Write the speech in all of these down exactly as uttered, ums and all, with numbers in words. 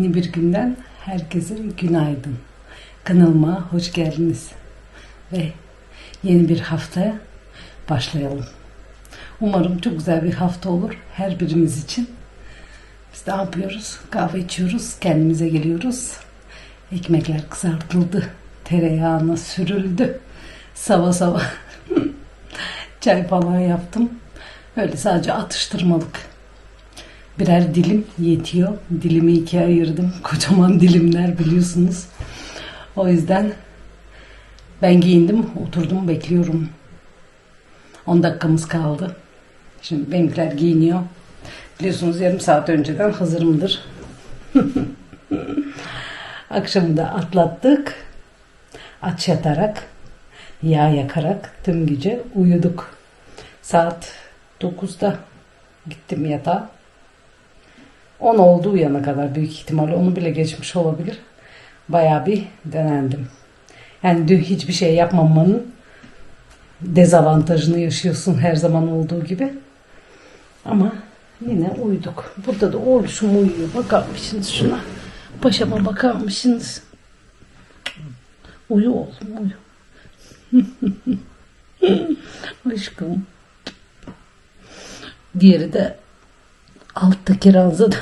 Yeni bir günden herkese günaydın. Kanalıma hoş geldiniz. Ve yeni bir haftaya başlayalım. Umarım çok güzel bir hafta olur her birimiz için. Biz ne yapıyoruz? Kahve içiyoruz, kendimize geliyoruz. Ekmekler kızartıldı, tereyağına sürüldü. Sabah sabah çay falan yaptım. Öyle sadece atıştırmalık. Birer dilim yetiyor. Dilimi ikiye ayırdım. Kocaman dilimler biliyorsunuz. O yüzden ben giyindim, oturdum, bekliyorum. on dakikamız kaldı. Şimdi benimkiler giyiniyor. Biliyorsunuz yarım saat önceden hazırımdır. Akşamı da atlattık. Aç yatarak, yağ yakarak tüm gece uyuduk. Saat dokuzda gittim yatağa. on oldu uyana kadar büyük ihtimalle. Onu bile geçmiş olabilir. Bayağı bir denendim. Yani dün hiçbir şey yapmamanın dezavantajını yaşıyorsun her zaman olduğu gibi. Ama yine uyuduk. Burada da oğluşum uyuyor. Bakar mısınız şuna? Paşama bakar mısınız? Uyu oğlum uyu. Aşkım. Diğeri de alttaki ranzada.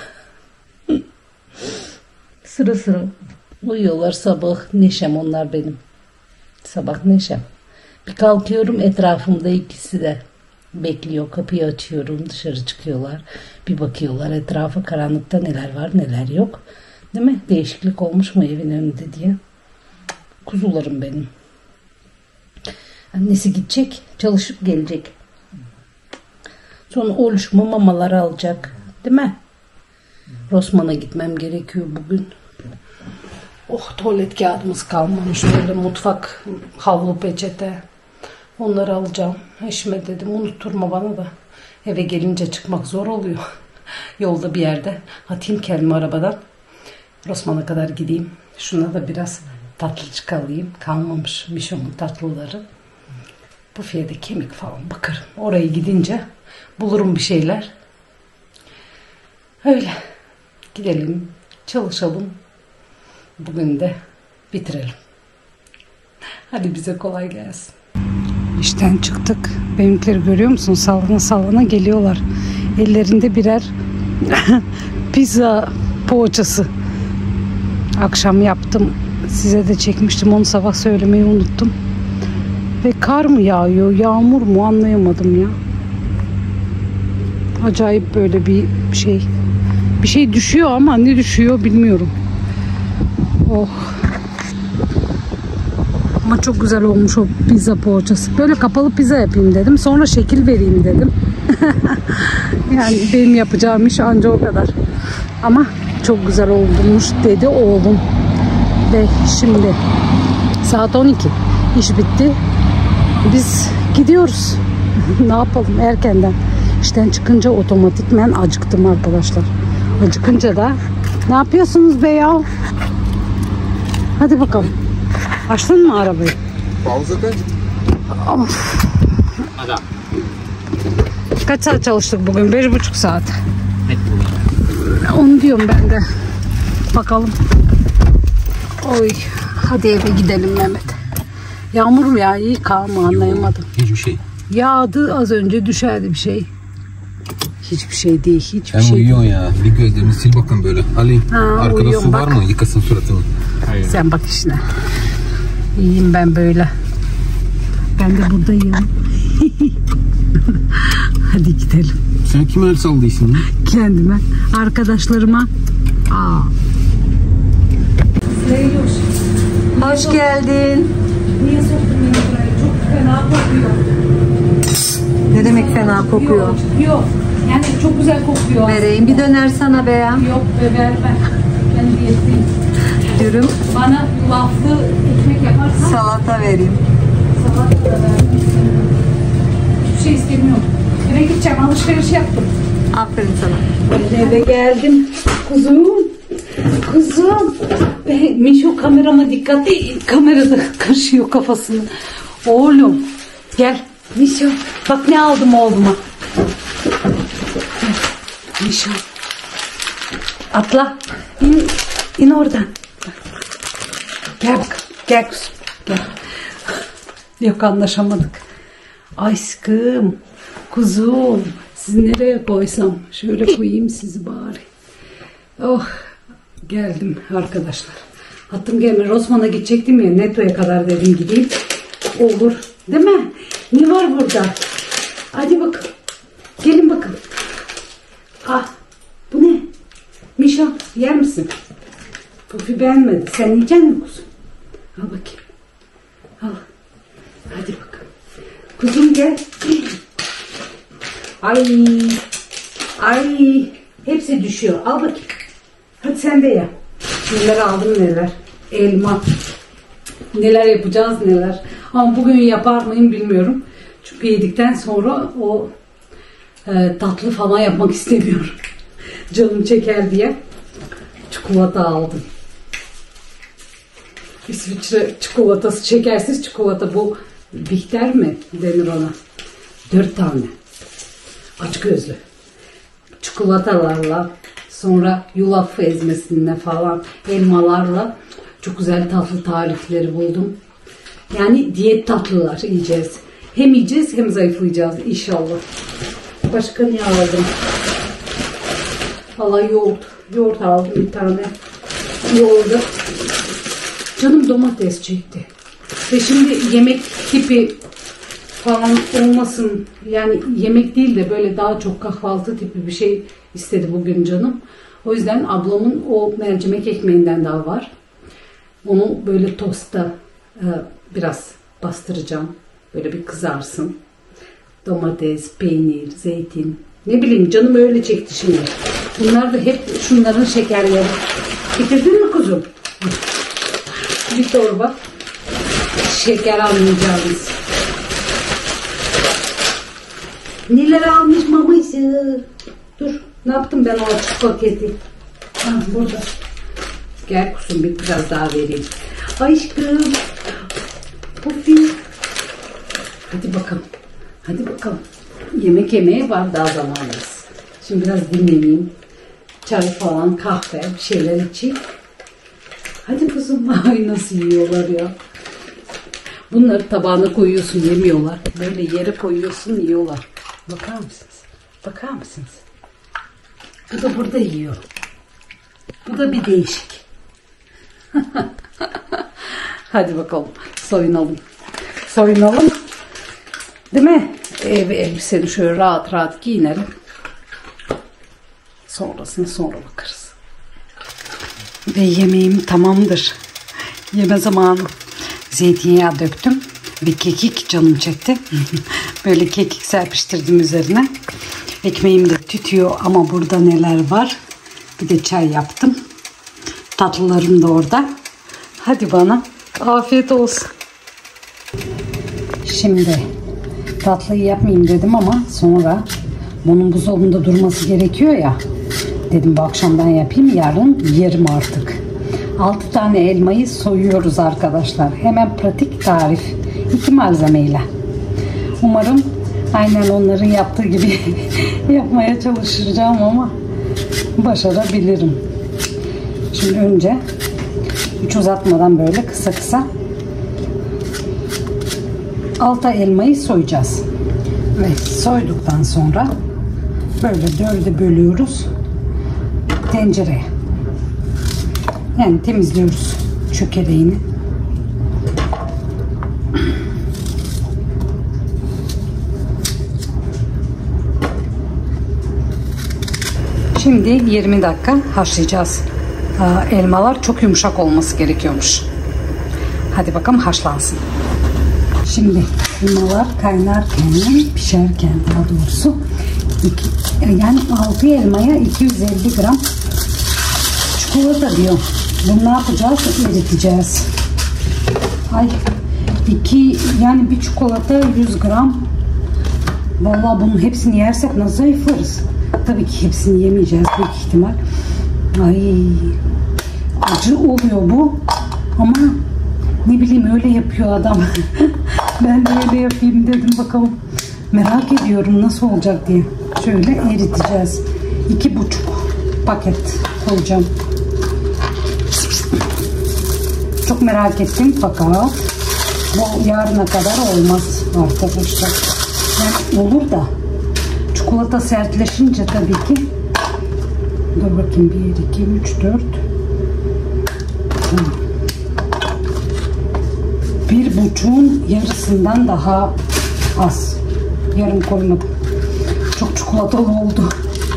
Sıra sıra uyuyorlar sabah. Neşem onlar benim. Sabah neşem. Bir kalkıyorum, etrafımda ikisi de bekliyor. Kapıyı açıyorum, dışarı çıkıyorlar. Bir bakıyorlar etrafa, karanlıkta neler var neler yok. Değil mi? Değişiklik olmuş mu evin önünde diye. Kuzularım benim. Annesi gidecek, çalışıp gelecek. Sonra oğluşuma mamalar alacak. Değil mi? Rosman'a gitmem gerekiyor bugün. Oh, tuvalet kağıdımız kalmamış. Öyle mutfak, havlu, peçete. Onları alacağım. Eşime dedim unutturma bana da. Eve gelince çıkmak zor oluyor. Yolda bir yerde atayım kendimi arabadan. Rosman'a kadar gideyim. Şuna da biraz tatlıcık alayım. Kalmamış Mişom'un tatlıları. Büfeye de kemik falan bakarım. Oraya gidince bulurum bir şeyler. Öyle. Gidelim, çalışalım. Bugün de bitirelim. Hadi bize kolay gelsin. İşten çıktık. Benimkileri görüyor musun? Sallana sallana geliyorlar. Ellerinde birer pizza poğaçası. Akşam yaptım. Size de çekmiştim. Onu sabah söylemeyi unuttum. Ve kar mı yağıyor, yağmur mu anlayamadım ya. Acayip böyle bir şey. Bir şey düşüyor ama ne düşüyor bilmiyorum. Oh. Ama çok güzel olmuş o pizza poğaçası. Böyle kapalı pizza yapayım dedim. Sonra şekil vereyim dedim. Yani benim yapacağım iş anca o kadar. Ama çok güzel olmuş dedi oğlum. Ve şimdi saat on iki. İş bitti. Biz gidiyoruz. Ne yapalım erkenden. İşten çıkınca otomatikmen acıktım arkadaşlar. Acıkınca da ne yapıyorsunuz be ya? Hadi bakalım. Açtın mı arabayı? Pauza kaç? Of. Kaç saat çalıştık bugün? Beş buçuk saat. Onu diyorum ben de. Bakalım. Oy. Hadi eve gidelim Mehmet. Yağmur mu ya? İyi kar mı anlayamadım. Hiçbir şey. Yağdı az önce düşerdi bir şey. Hiçbir şey değil. Hiçbir Sen şey uyuyorsun değil. ya. Bir gözlerini sil bakın böyle. Ali Ha, arkada su bak. var mı? Yıkasın suratını. Hayır. Sen bak işine. İyiyim ben böyle. Ben de buradayım. Hadi gidelim. Sen kime el sallıyorsun? Kendime, arkadaşlarıma. Aa. Hoş geldin. Niye soktun beni buraya? Çok fena kokuyor. Ne demek fena kokuyor? Yok. Yani çok güzel kokuyor. Vereyim bir döner sana be ya. Yok be ver ben. Ben diyetteyim. Dürüm. Bana yulaflı ekmek yaparsan Salata vereyim. salata da ver. Hiçbir şey istemiyorum. Eve gideceğim. Alışveriş yaptım. Aferin sana. Ben eve geldim. Kuzum. Kuzum. Be, Mişo kamerama dikkat et. Kamerada kaşıyor kafasını. Oğlum. Gel. Mişo. Bak ne aldım oğluma. Mişo. Atla. İn. İn oradan. Gel bakalım. Gel kuzum. Gel. Yok, anlaşamadık. Aşkım. Kuzum. Sizi nereye koysam? Şöyle koyayım sizi bari. Oh. Geldim arkadaşlar. Hattım gelme. Rosman'a gidecektim ya. Neto'ya kadar dedim gideyim. Olur. Değil mi? Ne var burada? Hadi bakalım. Gelin bakalım. Ah. Bu ne? Mişa, yer misin? Pufi beğenmedi. Sen yiyecek misin kuzum? Al bakayım. Al. Hadi bakalım. Kuzum gel. Ay. Ay. Hepsi düşüyor. Al bakayım. Hadi sen de ye. Neler aldım neler. Elma. Neler yapacağız neler. Ama bugün yapar mıyım bilmiyorum. Çünkü yedikten sonra o e, tatlı falan yapmak istemiyorum. Canım çeker diye çikolata aldım. İsviçre çikolatası, şekersiz çikolata. Bu Bihter mi denir ona? Dört tane. Aç gözlü. Çikolatalarla, sonra yulaf ezmesinde falan, elmalarla çok güzel tatlı tarifleri buldum. Yani diyet tatlılar yiyeceğiz. Hem yiyeceğiz hem zayıflayacağız inşallah. Başka ne aldım? Vallahi yoğurt. Yoğurt aldım bir tane. Yoğurdu. Canım domates çekti. Ve şimdi yemek tipi falan olmasın. Yani yemek değil de böyle daha çok kahvaltı tipi bir şey istedi bugün canım. O yüzden ablamın o mercimek ekmeğinden daha var. Onu böyle tosta e, biraz bastıracağım. Böyle bir kızarsın. Domates, peynir, zeytin. Ne bileyim canım öyle çekti şimdi. Bunlar da hep şunların şekerleri. Getirdin mi kuzum? Bir torba şeker almayacağız. Neler almış maması? Dur, ne yaptım ben o açık paketi? Ha, burada. Gel kuzum, bir biraz daha vereyim. Aşkım. Pufi. Hadi bakalım. Hadi bakalım. Yemek yemeye var daha zamanımız. Şimdi biraz dinleneyim. Çay falan, kahve, bir şeyler içeyim. Hadi kuzum. Ay nasıl yiyorlar ya. Bunları tabağına koyuyorsun, yemiyorlar. Böyle yere koyuyorsun, yiyorlar. Bakar mısınız? Bakar mısınız? Bu da burada yiyor. Bu da bir değişik. Hadi bakalım. Soyunalım. Soyunalım. Değil mi? Ev elbiseni şöyle rahat rahat giyinelim. Sonrasını sonra bakarız. Ve yemeğim tamamdır. Yeme zamanı. Zeytinyağı döktüm. Ve kekik canım çekti. Böyle kekik serpiştirdim üzerine. Ekmeğim de tütüyor ama burada neler var. Bir de çay yaptım. Tatlılarım da orada. Hadi bana afiyet olsun. Şimdi tatlıyı yapmayayım dedim ama sonra bunun buzdolabında durması gerekiyor ya. Dedim bu akşamdan yapayım, yarın yerim artık. altı tane elmayı soyuyoruz arkadaşlar. Hemen pratik tarif. iki malzemeyle. Umarım aynen onların yaptığı gibi yapmaya çalışacağım ama başarabilirim. Şimdi önce hiç uzatmadan böyle kısa kısa alta elmayı soyacağız. Ve soyduktan sonra böyle dörde bölüyoruz tencereye. Yani temizliyoruz çökereğini. Şimdi yirmi dakika haşlayacağız. Elmalar çok yumuşak olması gerekiyormuş. Hadi bakalım haşlansın. Şimdi elmalar kaynarken, pişerken daha doğrusu iki, yani altı elmaya iki yüz elli gram çikolata diyor. Bunu ne yapacağız? Eriteceğiz. Ay iki yani bir çikolata yüz gram. Vallahi bunun hepsini yersek nasıl zayıflarız? Tabii ki hepsini yemeyeceğiz büyük ihtimal. Ay acı oluyor bu ama ne bileyim öyle yapıyor adam. Ben de öyle yapayım dedim, bakalım. Merak ediyorum nasıl olacak diye. Şöyle eriteceğiz. İki buçuk paket koyacağım. Çok merak ettim fakat bu yarına kadar olmaz arkadaşlar. Yani olur da çikolata sertleşince tabii ki. Dur bakayım, bir, iki, üç, dört. Bir buçuğun yarısından daha az. Yarım koymadım. Çok çikolatalı oldu.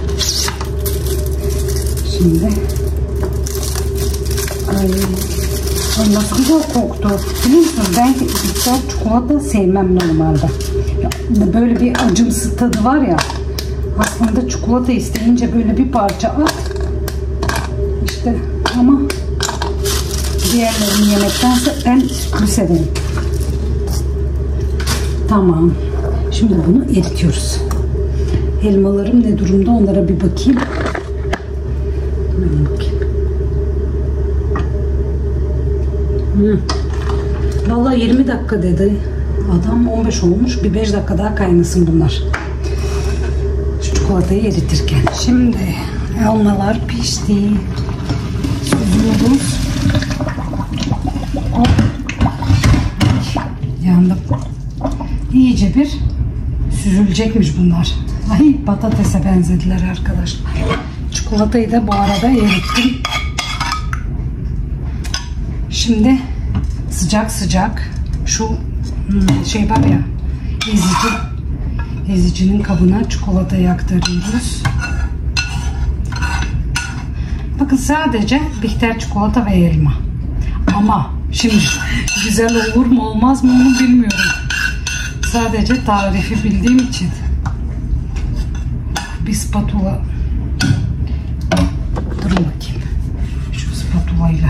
Şimdi ay, ay nasıl güzel koktu. Biliyor musunuz, ben bitter çikolata sevmem normalde. Böyle bir acımsı tadı var ya. Aslında çikolata isteyince böyle bir parça at. İşte ama diğerlerini yemektense ben sütlü severim. Tamam. Şimdi bunu eritiyoruz. Elmalarım ne durumda, onlara bir bakayım. Hı. Vallahi yirmi dakika dedi. Adam on beş olmuş. Bir beş dakika daha kaynasın bunlar. Şu çikolatayı eritirken. Şimdi elmalar pişti. Süzüyoruz. Hop. Yandım. İyice bir süzülecekmiş bunlar. Ay, patatese benzediler arkadaşlar. Çikolatayı da bu arada erittim. Şimdi sıcak sıcak şu şey var ya, ezici, ezicinin kabına çikolatayı aktarıyoruz. Bakın sadece bitter çikolata ve elma. Ama şimdi güzel olur mu olmaz mı onu bilmiyorum. Sadece tarifi bildiğim için. Bir spatula. Durun bakayım. Şu spatulayla.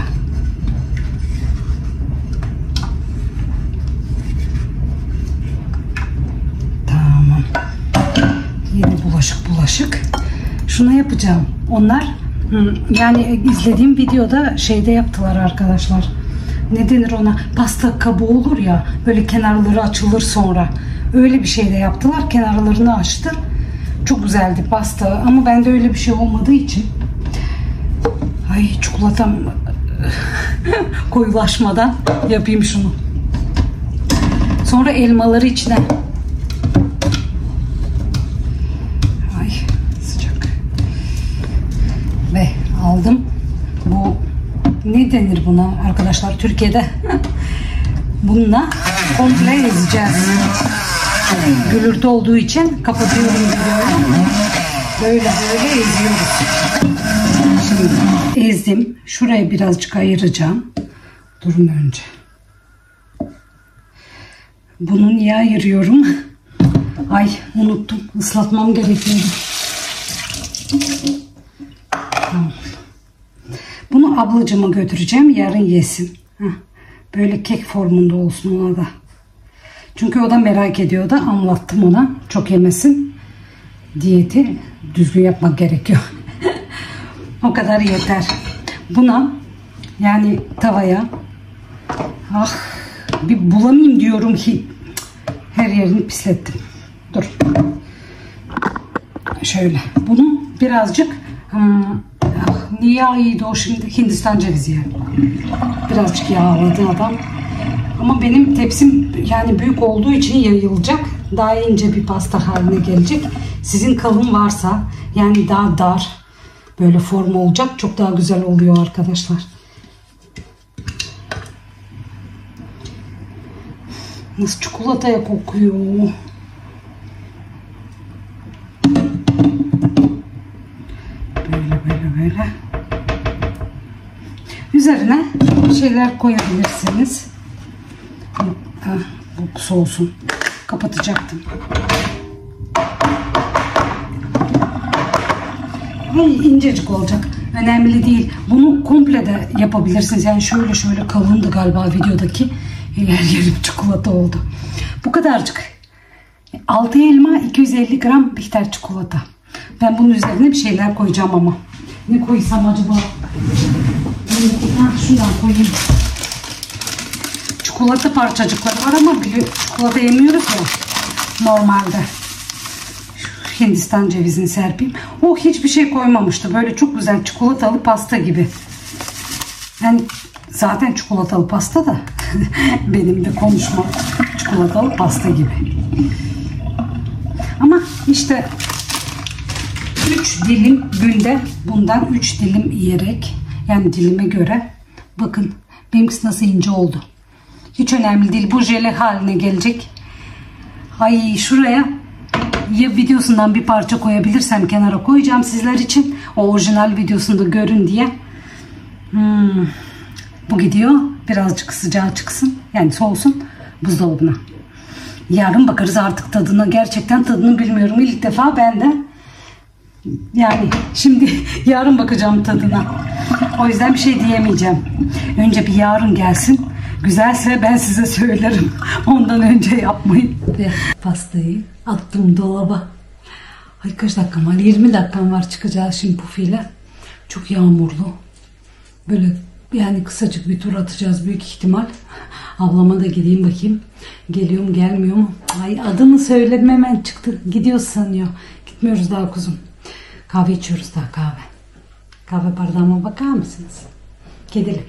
Tamam. Yine bulaşık bulaşık. Şunu yapacağım. Onlar yani izlediğim videoda şeyde yaptılar arkadaşlar. Ne denir ona? Pasta kabı olur ya. Böyle kenarları açılır sonra. Öyle bir şey de yaptılar. Kenarlarını açtı. Çok güzeldi pasta. Ama bende öyle bir şey olmadığı için. Ay, çikolatam koyulaşmadan yapayım şunu. Sonra elmaları içine. Ay, sıcak. Ve aldım. Bu ne denir buna arkadaşlar Türkiye'de? Bununla komple ezeceğiz. Gürültü olduğu için kapatıyorum videoyu. Böyle böyle eziyoruz. Şimdi ezdim. Şuraya birazcık ayıracağım. Durun önce. Bunu niye ayırıyorum? Ay, unuttum. Islatmam gerekiyordu. Tamam. Bunu ablacığıma götüreceğim. Yarın yesin. Heh. Böyle kek formunda olsun ona da. Çünkü o da merak ediyordu. Anlattım ona. Çok yemesin. Diyeti düzgün yapmak gerekiyor. O kadar yeter. Buna yani tavaya ah bir bulamayayım diyorum ki her yerini pislettim. Dur. Şöyle. Bunu birazcık hmm, ah, niye yağıydı o şimdi? Hindistan cevizi yani. Birazcık yağladı adam. Ama benim tepsim yani büyük olduğu için yayılacak. Daha ince bir pasta haline gelecek. Sizin kalın varsa yani daha dar böyle form olacak. Çok daha güzel oluyor arkadaşlar. Nasıl çikolataya kokuyor. Böyle böyle böyle. Üzerine şeyler koyabilirsiniz. Ha, bu soğusun. Kapatacaktım. Ay, incecik olacak. Önemli değil. Bunu komple de yapabilirsiniz. Yani şöyle şöyle kalındı galiba videodaki. Her yerim çikolata oldu. Bu kadarcık. altı elma, iki yüz elli gram bitter çikolata. Ben bunun üzerine bir şeyler koyacağım ama. Ne koysam acaba? Şundan koyayım. Çikolata parçacıkları var ama çikolata yemiyoruz ya normalde. Hindistan cevizini serpeyim. O hiçbir şey koymamıştı. Böyle çok güzel çikolatalı pasta gibi. Yani zaten çikolatalı pasta da benim de konuşmam çikolatalı pasta gibi. Ama işte üç dilim günde bundan üç dilim yiyerek, yani dilime göre, bakın benimkisi nasıl ince oldu. Hiç önemli değil. Bu jöle haline gelecek. Ay şuraya ya videosundan bir parça koyabilirsem kenara koyacağım sizler için. O orijinal videosunda görün diye. Hmm. Bu gidiyor. Birazcık sıcağı çıksın. Yani soğusun. Buzdolabına. Yarın bakarız artık tadına. Gerçekten tadını bilmiyorum. İlk defa ben de. Yani şimdi yarın bakacağım tadına. O yüzden bir şey diyemeyeceğim. Önce bir yarın gelsin. Güzelse ben size söylerim. Ondan önce yapmayın. Ve pastayı attım dolaba. Ay kaç dakikam var? yirmi dakikam var, çıkacağız şimdi pufuyla. Çok yağmurlu. Böyle yani kısacık bir tur atacağız büyük ihtimal. Ablama da gideyim bakayım. Geliyor mu gelmiyor mu? Ay adını söyledim hemen çıktı. Gidiyoruz sanıyor. Gitmiyoruz daha kuzum. Kahve içiyoruz daha, kahve. Kahve bardağıma bakar mısınız? Kedili.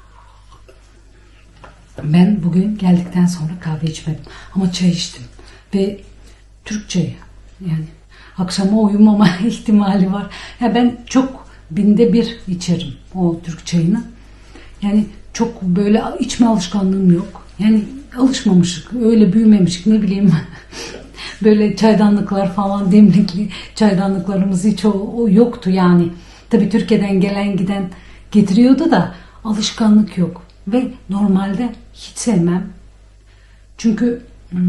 Ben bugün geldikten sonra kahve içmedim. Ama çay içtim. Ve Türk çayı. Yani akşama uyumama ihtimali var. Ya ben çok binde bir içerim o Türk çayını. Yani çok böyle içme alışkanlığım yok. Yani alışmamışık, öyle büyümemişik, ne bileyim. Böyle çaydanlıklar falan, demlikli çaydanlıklarımız hiç o, o yoktu yani. Tabii Türkiye'den gelen giden getiriyordu da alışkanlık yok. Ve normalde hiç sevmem. Çünkü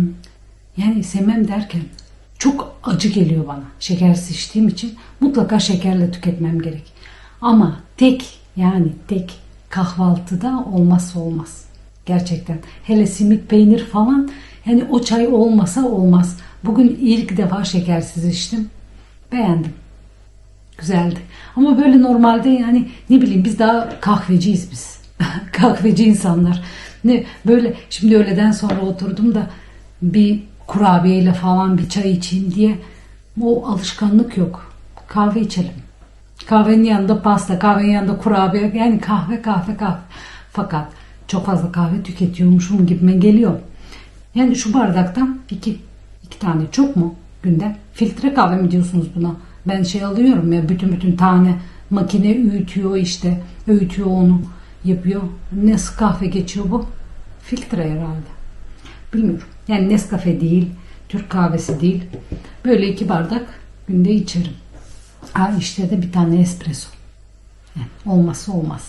yani sevmem derken çok acı geliyor bana. Şekersiz içtiğim için mutlaka şekerle tüketmem gerek. Ama tek, yani tek kahvaltıda olmazsa olmaz. Gerçekten. Hele simit, peynir falan, yani o çay olmasa olmaz. Bugün ilk defa şekersiz içtim. Beğendim. Güzeldi. Ama böyle normalde yani ne bileyim, biz daha kahveciyiz biz. Kahveci insanlar. Ne böyle şimdi öğleden sonra oturdum da bir kurabiyeyle falan bir çay içeyim diye, o alışkanlık yok. Kahve içelim. Kahvenin yanında pasta, kahvenin yanında kurabiye, yani kahve kahve kahve. Fakat çok fazla kahve tüketiyormuşum gibime geliyor. Yani şu bardaktan iki, iki tane çok mu günde? Filtre kahve mi diyorsunuz buna? Ben şey alıyorum ya, bütün bütün tane makine öğütüyor, işte öğütüyor onu yapıyor. Nescafe geçiyor bu. Filtre herhalde. Bilmiyorum. Yani Nescafe değil, Türk kahvesi değil. Böyle iki bardak günde içerim. Ha işte de bir tane espresso. Yani olmazsa olmaz.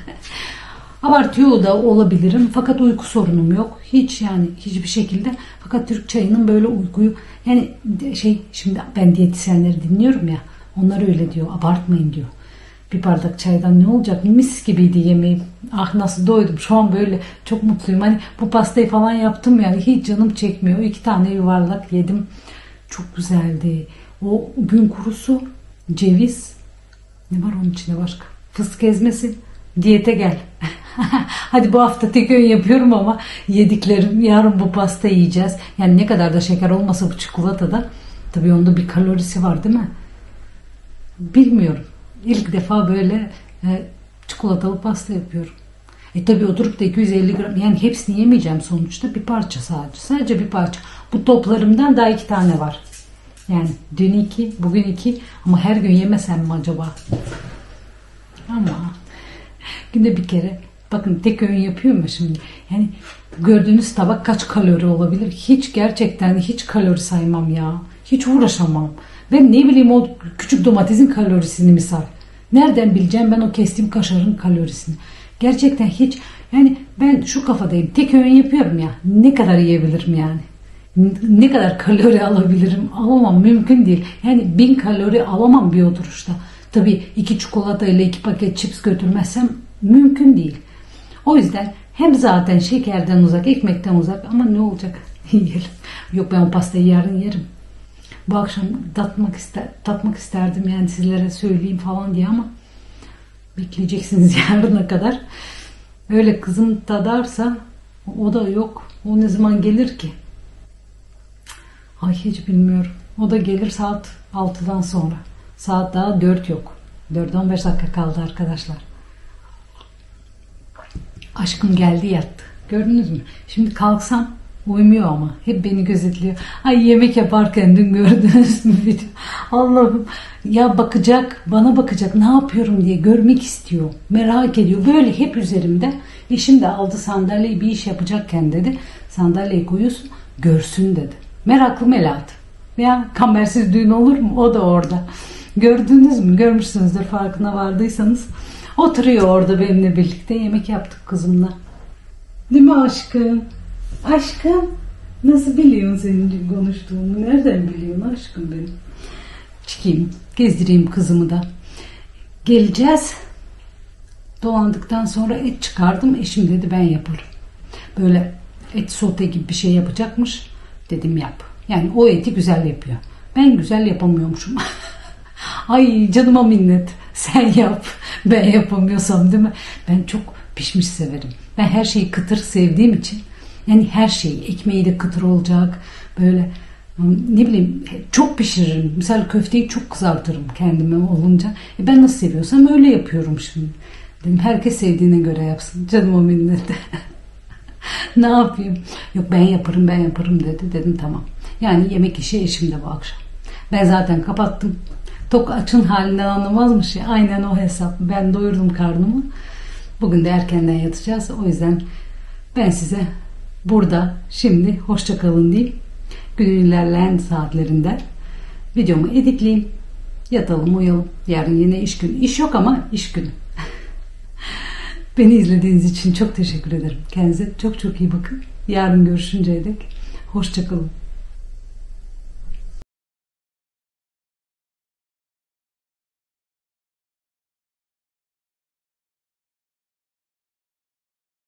Abartıyor da olabilirim. Fakat uyku sorunum yok. Hiç, yani hiçbir şekilde. Fakat Türk çayının böyle uykuyu, yani şey, şimdi ben diyetisyenleri dinliyorum ya. Onlar öyle diyor. Abartmayın diyor. Bir bardak çaydan ne olacak? Mis gibiydi yemeğim. Ah nasıl doydum. Şu an böyle çok mutluyum. Hani bu pastayı falan yaptım yani. Hiç canım çekmiyor. İki tane yuvarlak yedim. Çok güzeldi. O gün kurusu, ceviz. Ne var onun içinde başka? Fıstık ezmesi. Diyete gel. Hadi bu hafta tek öğün yapıyorum ama yediklerim, yarın bu pasta yiyeceğiz. Yani ne kadar da şeker olmasa bu çikolatada. Tabii onda bir kalorisi var değil mi? Bilmiyorum. İlk defa böyle e, çikolatalı pasta yapıyorum. E tabi oturup da iki yüz elli gram, yani hepsini yemeyeceğim sonuçta, bir parça sadece. Sadece bir parça. Bu toplarımdan daha iki tane var. Yani dün iki, bugün iki, ama her gün yemesem mi acaba? Ama günde bir kere, bakın tek öğün yapıyorum ya şimdi. Yani gördüğünüz tabak kaç kalori olabilir? Hiç, gerçekten hiç kalori saymam ya. Hiç uğraşamam. Ben ne bileyim o küçük domatesin kalorisini misal. Nereden bileceğim ben o kestiğim kaşarın kalorisini? Gerçekten hiç, yani ben şu kafadayım. Tek öğün yapıyorum ya. Ne kadar yiyebilirim yani? Ne kadar kalori alabilirim? Alamam, mümkün değil. Yani bin kalori alamam bir oturuşta. Tabii iki çikolata ile iki paket chips götürmezsem mümkün değil. O yüzden hem zaten şekerden uzak, ekmekten uzak, ama ne olacak? Yiyelim. Yok, ben o pastayı yarın yerim. Bu akşam tatmak ister, tatmak isterdim yani, sizlere söyleyeyim falan diye, ama bekleyeceksiniz yarına kadar. Öyle kızım tadarsa, o da yok. O ne zaman gelir ki? Ay hiç bilmiyorum. O da gelir saat altıdan sonra. Saat daha dört yok. dörde on beş dakika kaldı arkadaşlar. Aşkım geldi yattı. Gördünüz mü? Şimdi kalksam uyumuyor ama. Hep beni gözetliyor. Ay yemek yaparken dün gördünüz mü video? Allah'ım. Ya bakacak, bana bakacak, ne yapıyorum diye görmek istiyor. Merak ediyor. Böyle hep üzerimde. Eşim de aldı sandalyeyi, bir iş yapacakken dedi. Sandalyeyi koyuyorsun, görsün dedi. Meraklı Melahat. Ya kambersiz düğün olur mu? O da orada. Gördünüz mü? Görmüşsünüzdür, farkına vardıysanız. Oturuyor orada benimle birlikte. Yemek yaptık kızımla. Değil mi aşkım? Aşkım. Nasıl biliyorsun senin konuştuğumu? Nereden biliyorsun aşkım benim? Çıkayım. Gezdireyim kızımı da. Geleceğiz. Dolandıktan sonra et çıkardım. Eşim dedi ben yaparım. Böyle et sote gibi bir şey yapacakmış. Dedim yap. Yani o eti güzel yapıyor. Ben güzel yapamıyormuşum. Ay canıma minnet. Sen yap. Ben yapamıyorsam değil mi? Ben çok pişmiş severim. Ben her şeyi kıtır sevdiğim için. Yani her şey. Ekmeği de kıtır olacak. Böyle ne bileyim çok pişiririm. Mesela köfteyi çok kızartırım kendime olunca. E ben nasıl seviyorsam öyle yapıyorum şimdi. Dedim herkes sevdiğine göre yapsın. Canıma minnet. Ne yapayım? Yok ben yaparım ben yaparım dedi. Dedim tamam. Yani yemek işi eşimde bu akşam. Ben zaten kapattım. Tok açın halinden anlamazmış ya. Aynen o hesap. Ben doyurdum karnımı. Bugün de erkenden yatacağız. O yüzden ben size burada şimdi hoşça kalın diyeyim. Günün ilerleyen saatlerinde videomu editleyeyim. Yatalım uyuyalım. Yarın yine iş günü. İş yok ama iş günü. Beni izlediğiniz için çok teşekkür ederim. Kendinize çok çok iyi bakın. Yarın görüşünceye dek hoşça kalın.